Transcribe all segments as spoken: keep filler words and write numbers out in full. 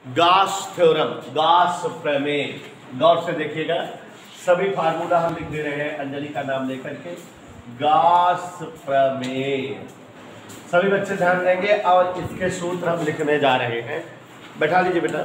Gauss theorem, Gauss प्रमेय, गौर से देखिएगा, सभी फार्मूला हम लिख दे रहे हैं अंजलि का नाम लेकर के। गॉस प्रमेय, सभी बच्चे ध्यान देंगे और इसके सूत्र हम लिखने जा रहे हैं। बैठा लीजिए बेटा।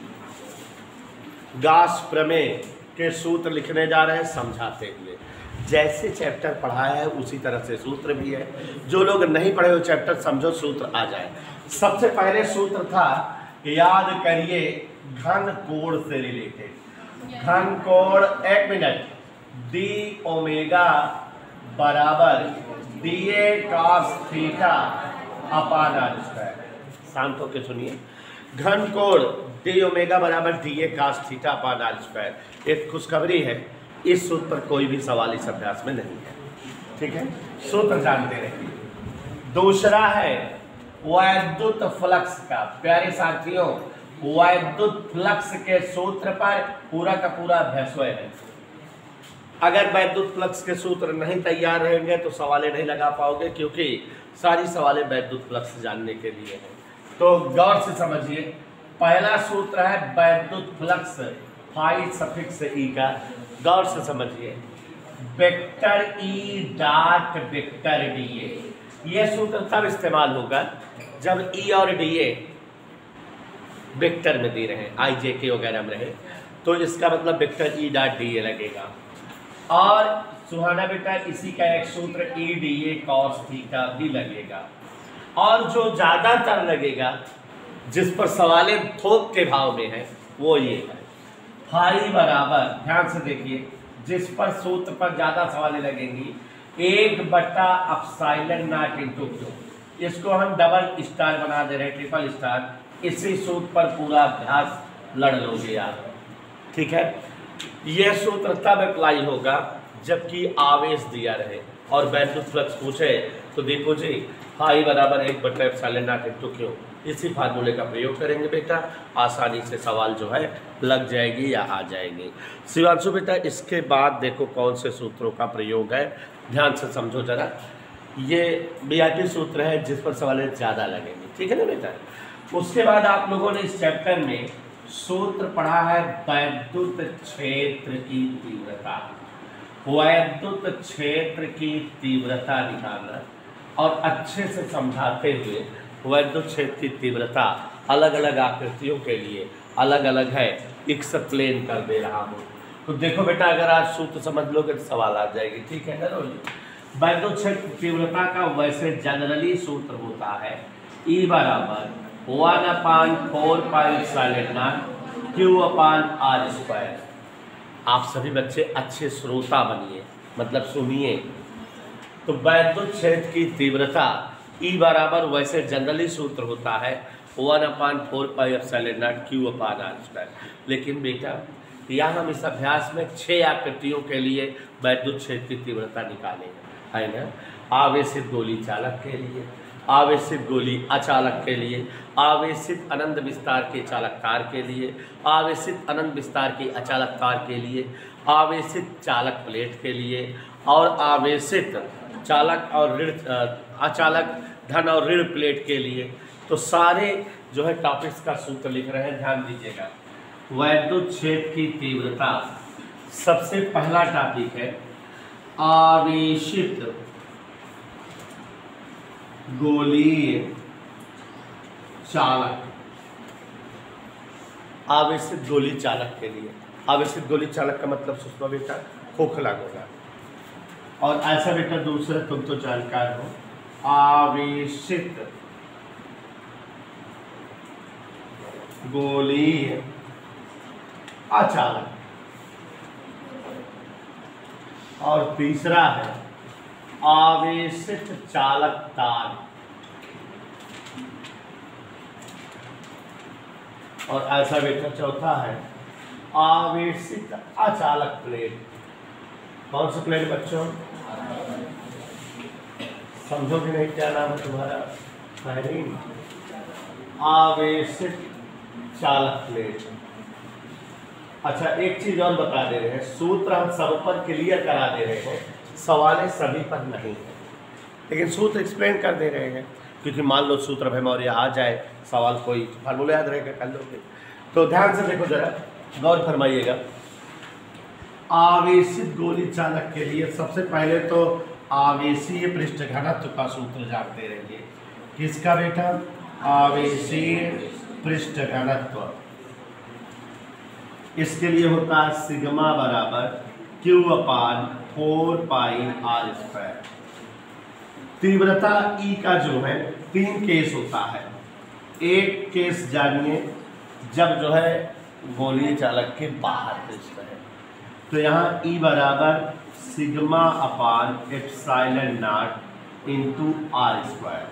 गॉस प्रमेय के सूत्र लिखने जा रहे हैं समझाते हुए। जैसे चैप्टर पढ़ाया है उसी तरह से सूत्र भी है। जो लोग नहीं पढ़े हो चैप्टर समझो, सूत्र आ जाए। सबसे पहले सूत्र था, याद करिए, घन कोण से रिलेटेड। घन कोण, एक मिनट, डी ओमेगा बराबर D A cos theta upon R square. शांत होकर सुनिए, घन कोण डी ओमेगा बराबर D A cos theta upon R square. एक खुशखबरी है, इस सूत्र पर कोई भी सवाल इस अभ्यास में नहीं है, ठीक है, सूत्र जानते रहिए। दूसरा है वैद्युत फ्लक्स का। प्यारे साथियों, वैद्युत फ्लक्स के सूत्र पर पूरा का पूरा अभ्यास है। अगर वैद्युत फ्लक्स के सूत्र नहीं तैयार रहेंगे तो सवालें नहीं लगा पाओगे, क्योंकि सारी सवालें वैद्युत फ्लक्स जानने के लिए हैं। तो गौर से समझिए, पहला सूत्र है वैद्युत फ्लक्स फाई सफिक्स ई का। गौर से समझिए, vector E dot vector D A. यह सूत्र तब इस्तेमाल होगा जब ई और डी ए वेक्टर में दे रहे हैं, आई जे के वगैरह में रहे, तो इसका मतलब vector E dot D A लगेगा। और सुहाना बेटा, इसी का एक सूत्र E D A cos theta भी लगेगा। और जो ज़्यादातर लगेगा, जिस पर सवालें थोक के भाव में है, वो ये है, फाई बराबर, ध्यान से देखिए, जिस पर सूत्र पर ज़्यादा सवालें लगेंगी, एक बट्टा अपसाइलन नॉट इंटू क्यू। इसको हम डबल स्टार बना दे रहे हैं, ट्रिपल स्टार। इसी सूत्र पर पूरा अभ्यास लड़ लोगे आप, ठीक है। यह सूत्र तब अप्लाई होगा जबकि आवेश दिया रहे और वैद्युत फ्लक्स पूछे तो देखो जी, फाई बराबर एक बट्टा एप्सिलॉन नॉट इनटू क्यू। इसी फार्मूले का प्रयोग करेंगे बेटा, आसानी से सवाल जो है लग जाएगी या आ जाएगी। शिवांशु बेटा, इसके बाद देखो कौन से सूत्रों का प्रयोग है, ध्यान से समझो जरा। ये बी आई पी सूत्र है जिस पर सवालें ज़्यादा लगेंगे, ठीक है ना बेटा। उसके बाद आप लोगों ने इस चैप्टर में सूत्र पढ़ा है वैद्युत क्षेत्र की तीव्रता। वैद्युत क्षेत्र की तीव्रता निकालना और अच्छे से समझाते हुए वैद्युत क्षेत्र की तीव्रता अलग अलग आकृतियों के लिए अलग अलग है, एक्सप्लेन कर दे रहा हूँ। तो देखो बेटा, अगर आज सूत्र समझ लोगे तो सवाल आ जाएगी, ठीक है ना रोजी। वैद्युत क्षेत्र तीव्रता का वैसे जनरली सूत्र होता है ई बराबर one upon four pi epsilon naught Q upon R square. आप सभी बच्चे अच्छे श्रोता बनिए, मतलब सुनिए। तो वैद्युत क्षेत्र की तीव्रता ई बराबर वैसे जनरली सूत्र होता है one upon four pi epsilon naught Q upon R square. लेकिन बेटा, यहाँ हम इस अभ्यास में छह आकृतियों के लिए वैद्युत क्षेत्र की तीव्रता निकाले हैं, है ना। आवेशित गोली चालक के लिए, आवेशित गोली अचालक के लिए, आवेशित अनंत विस्तार के चालक तार के लिए, आवेशित अनंत विस्तार के अचालक तार के लिए, आवेशित चालक प्लेट के लिए, और आवेशित चालक और ऋण अचालक धन और ऋण प्लेट के लिए। तो सारे जो है टॉपिक्स का सूत्र लिख रहे हैं, ध्यान दीजिएगा। वैद्युत क्षेत्र की तीव्रता, सबसे पहला टॉपिक है आवेशित गोलीय चालक। आवेशित गोली चालक के लिए, आवेशित गोली चालक का मतलब सुषमा बेटा खोखला होगा। और ऐसा बेटा दूसरा, तुम तो जानकार हो, आवेशित गोलीय अचालक। और तीसरा है आवेशित चालक तार। और ऐसा बेटा चौथा है आवेशित अचालक प्लेट। कौन सा प्लेट बच्चों, समझोगे नहीं, क्या नाम है तुम्हारा, फहरीन। आवेशित चालक प्लेट। अच्छा, एक चीज और बता दे रहे हैं, सूत्र हम सब पर क्लियर करा दे रहे हैं, सवालें सभी पर नहीं है, लेकिन सूत्र एक्सप्लेन कर दे रहे हैं। क्योंकि मान लो सूत्र भैमौर्य आ जाए, सवाल कोई फार्मूला याद रहेगा कर लोगे। तो ध्यान से देखो जरा, गौर फरमाइएगा। आवेशित गोली चालक के लिए सबसे पहले तो आवेशीय पृष्ठ घनत्व का सूत्र जानते रहिए। किसका बेटा? आवेशीय पृष्ठ घनत्व। इसके लिए होता है सिग्मा बराबर Q upon four pi R square. तीव्रता ई का जो है तीन केस होता है। एक केस जानिए जब जो है गोलीय चालक के बाहर पृष्ठ है, तो यहाँ ई बराबर sigma upon epsilon naught into R square,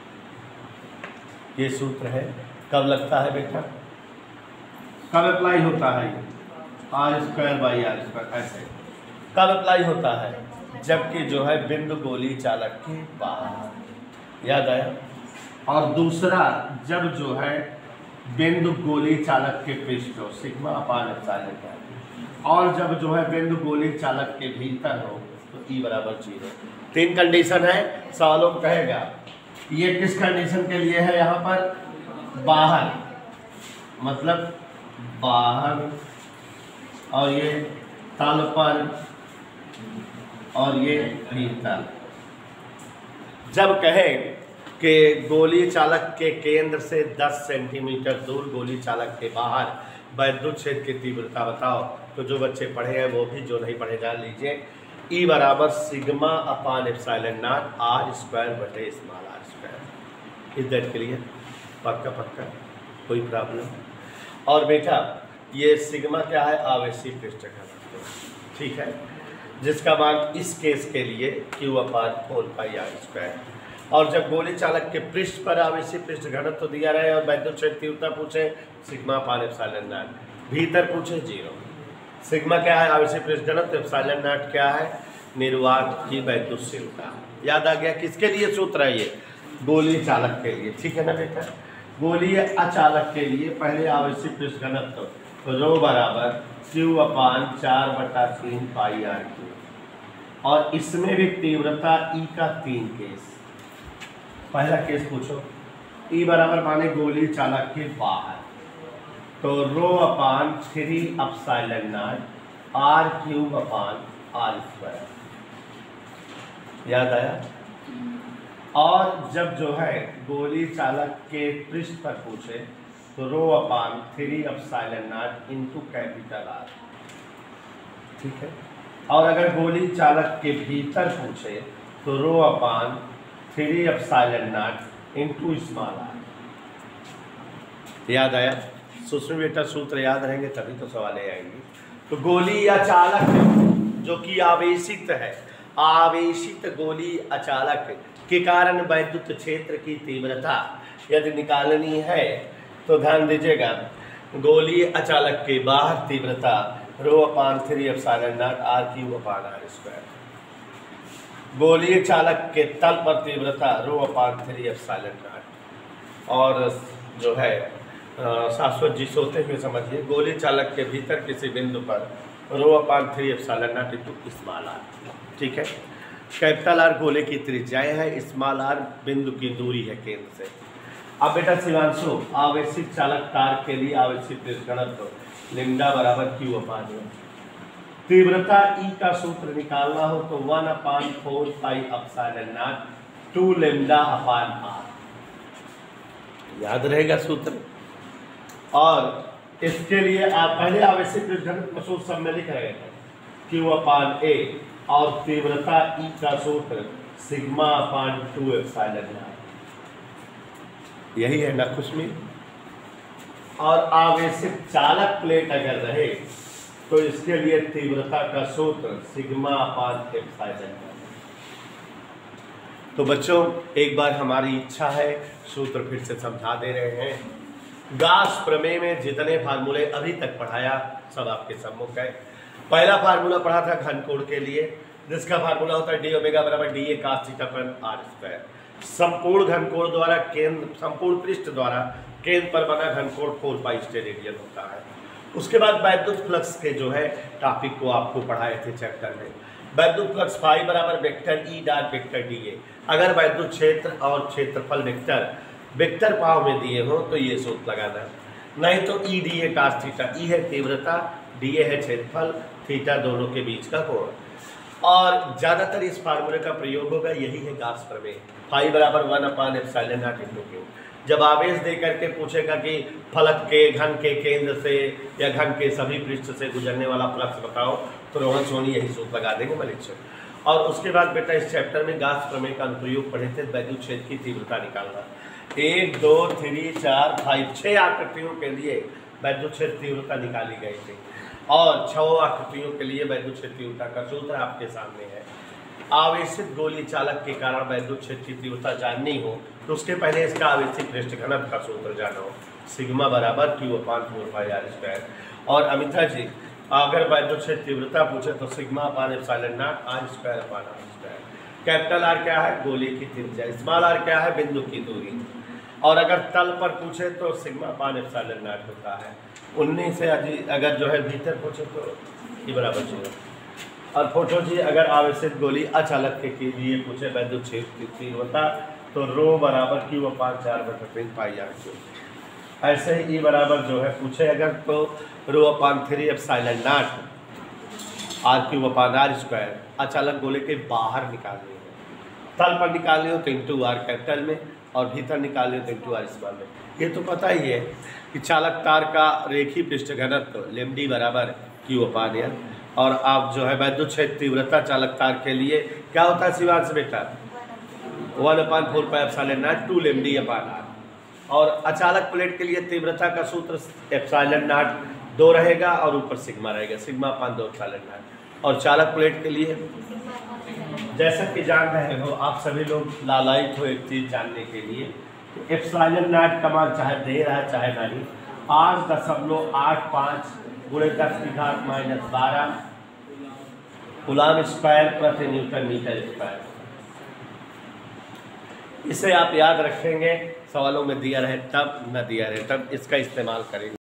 ये सूत्र है। कब लगता है बेटा? कब अप्लाई होता है? R square by R square, ऐसे कब अप्लाई होता है? जबकि जो है बिंदु गोली चालक के बाहर, याद आया। और दूसरा जब जो है बिंदु गोली चालक के पृष्ठ हो, सिग्मा अपान एप्सिलॉन नॉट, और जब जो है बिंदु गोली चालक के भीतर हो तो ई बराबर जीरो। तीन कंडीशन है, सवालों को कहेगा। ये किस कंडीशन के लिए है? यहाँ पर बाहर, मतलब बाहर, और ये तल पर, और ये भीतर। जब कहे कि गोली चालक के केंद्र से दस सेंटीमीटर दूर गोली चालक के बाहर वैद्युत क्षेत्र की तीव्रता बताओ, तो जो बच्चे पढ़े हैं वो भी, जो नहीं पढ़े जान लीजिए। ई बराबर sigma upon epsilon naught R square बटे स्मॉल आर स्क्वायर। इस दैट के लिए पक्का पक्का, कोई प्रॉब्लम? और बेटा ये सिग्मा क्या है? आवेशीय पृष्ठ घनत्व, ठीक है, जिसका मान इस केस के लिए Q upon four pi R square. और जब गोली चालक के पृष्ठ पर आवेशीय पृष्ठ घनत्व तो दिया रहे और वैद्युत क्षेत्र तीव्रता पूछे सिग्मा अपान एप्सिलॉन नॉट, भीतर पूछे जीरो। सिग्मा क्या है? आवेशीय पृष्ठ घनत्व। एप्सिलॉन नॉट क्या है? निर्वात की वैद्युतशीलता। याद आ गया? किसके लिए सूत्र है ये? गोली चालक के लिए, ठीक है ना बेटा। गोलीय अचालक के लिए पहले आवेशीय पृष्ठ घनत्व तो रो बराबर क्यू अपान चार बटा तीन पाई आर क्यू, और इसमें भी तीव्रता ई का तीन केस। पहला केस पूछो, ई बराबर माने गोली चालक के बाहर, तो rho upon three epsilon naught R cube upon R square, याद आया। और जब जो है गोली चालक के पृष्ठ पर पूछे तो rho upon three epsilon naught into capital R, ठीक है। और अगर गोली चालक के भीतर पूछे तो rho upon three epsilon naught into small R, याद आया। सूक्ष्म बेटा सूत्र याद रहेंगे तभी तो सवाल आएंगे। तो गोली या चालक जो कि आवेशित है, आवेशित गोली अचालक के कारण वैद्युत क्षेत्र की तीव्रता यदि निकालनी है तो ध्यान दीजिएगा, गोली अचालक के बाहर तीव्रता rho upon three epsilon naught R cube upon R square, गोली चालक के तल पर तीव्रता rho upon three epsilon naught, और जो है शाश्वत जी सोते हुए समझिए गोली चालक के भीतर किसी बिंदु पर rho upon three epsilon naught into small R, ठीक है। कैपिटल आर गोले की त्रिज्याएं है, स्मॉल आर बिंदु की दूरी है केंद्र से। अब बेटा शिवांशु, आवेशित चालक तार के लिए आवेशित घनत्व लिम्डा बराबर क्यू अपान वन, तीव्रता ई का सूत्र निकालना हो तो one upon four pi epsilon naught two lambda upon R, याद रहेगा सूत्र। और इसके लिए आप पहले आवेशित घनत्व सूत्र सब में लिख रहे हैं क्यू अपान ए, और तीव्रता ई का सूत्र sigma upon two epsilon naught, यही है ना खुशमी। और आवेशित चालक प्लेट अगर रहे तो इसके लिए तीव्रता का सूत्र सिग्मा अपान एप्सिलॉन नॉट। तो बच्चों एक बार हमारी इच्छा है सूत्र फिर से समझा दे रहे हैं। गाउस प्रमेय में जितने फार्मूले अभी तक पढ़ाया सब आपके सम्मुख है। पहला फार्मूला पढ़ा था घनकोण के लिए, जिसका फार्मूला होता है डी ओमेगा बराबर डी ए cos थीटा पर आर स्क्वायर। संपूर्ण घनकोण द्वारा केंद्र, संपूर्ण पृष्ठ द्वारा केंद्र पर बना घनकोण फोर पाई स्टेरेडियन होता है। उसके बाद वैद्युत फ्लक्स के जो है टॉपिक को आपको पढ़ाए थे चैप्टर में। वैद्युत फ्लक्स फाई बराबर vector E dot vector D A. अगर वैद्युत क्षेत्र और क्षेत्रफल वेक्टर वेक्टर पाव में दिए हो तो ये सूत्र लगाना, नहीं तो ई डी ए कास थीटा। ई है तीव्रता, डी ए है क्षेत्रफल, थीटा दोनों के बीच का कोण। और ज़्यादातर इस फार्मूले का प्रयोग होगा, यही है गाउस प्रमेय। फाई बराबर one upon epsilon naught into Q. जब आवेश दे करके पूछेगा कि फलक के घन के केंद्र से या घन के सभी पृष्ठ से गुजरने वाला फ्लक्स बताओ, तो रोहन सोनी यही सूत्र लगा देंगे मलिक से। और उसके बाद बेटा इस चैप्टर में गाउस प्रमेय का अनुप्रयोग पढ़े थे, वैद्युत क्षेत्र की तीव्रता निकालना। एक दो थ्री चार फाइव छः आकृतियों के लिए वैद्युत क्षेत्र तीव्रता निकाली गई थी, और छह आकृतियों के लिए वैद्युत क्षेत्र तीव्रता का सूत्र आपके सामने है। आवेशित गोलीय चालक के कारण वैद्युत क्षेत्र की तीव्रता जाननी हो तो उसके पहले इसका आवेशित पृष्ठ घनत्व का सूत्र जानो, सिग्मा बराबर Q upon four pi R square. और अमिता जी अगर वैद्युत क्षेत्र तीव्रता पूछे तो sigma upon epsilon naught R square upon R square. Capital R क्या है? गोली की त्रिज्या। स्मॉल आर क्या है? बिंदु की दूरी। और अगर तल पर पूछे तो सिग्मा अपान एप्सिलॉन नॉट होता है। उन्नीस से अगर जो है भीतर पूछे तो ये बराबर जीरो। और फोटो जी अगर आवेशित गोली अचालक के लिए पूछे वैद्युत क्षेत्र तीव्रता तो रो बराबर क्यू अपान चार बटा तीन पाई आर क्यू। ऐसे ही ई बराबर जो है पूछे अगर तो rho upon three epsilon naught R Q upon R square. अचालक गोले के बाहर निकालनी है, तल पर निकालनी हो तो इंटू आर कैपिटल में, और भीतर निकालनी हो तो इंटू आर स्मॉल में। ये तो पता ही है कि चालक तार का रेखीय पृष्ठ घनत्व लेमडी बराबर क्यू अपान एल। और आप जो है वैद्युत क्षेत्र तीव्रता चालक तार के लिए क्या होता है शिवांश बेटा? One upon four pi epsilon naught two lambda upon R. और अचालक प्लेट के लिए तीव्रता का सूत्र एप्सिलॉन नॉट दो रहेगा और ऊपर सिग्मा रहेगा, सिग्मा अपान दो एप्सिलॉन नॉट। और चालक प्लेट के लिए जैसा कि जान रहे हो आप सभी लोग लालायित हो एक चीज़ जानने के लिए, एप्सिलॉन नॉट का मान चाहे दे रहा है चाहे नहीं, आठ दशमलव आठ पाँच गुणे दस की घात माइनस बारह कूलम स्क्वायर प्रति न्यूटन मीटर स्क्वायर। इसे आप याद रखेंगे, सवालों में दिया रहे तब न दिया रहे तब इसका इस्तेमाल करेंगे।